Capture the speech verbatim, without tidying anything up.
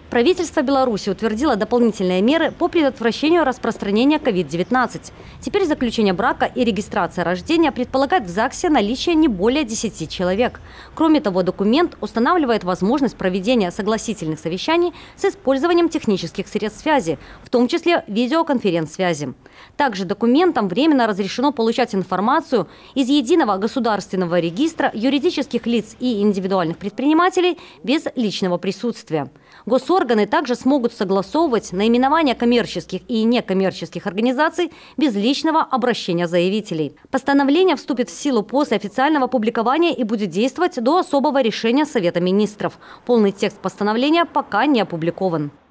Правительство Беларуси утвердило дополнительные меры по предотвращению распространения ковид девятнадцать. Теперь заключение брака и регистрация рождения предполагает в ЗАГСе наличие не более десяти человек. Кроме того, документ устанавливает возможность проведения согласительных совещаний с использованием технических средств связи, в том числе видеоконференц-связи. Также документом временно разрешено получать информацию из Единого государственного регистра юридических лиц и индивидуальных предпринимателей без личного присутствия. Госорганы также смогут согласовывать наименования коммерческих и некоммерческих организаций без личного обращения заявителей. Постановление вступит в силу после официального публикования и будет действовать до особого решения Совета министров. Полный текст постановления пока не опубликован.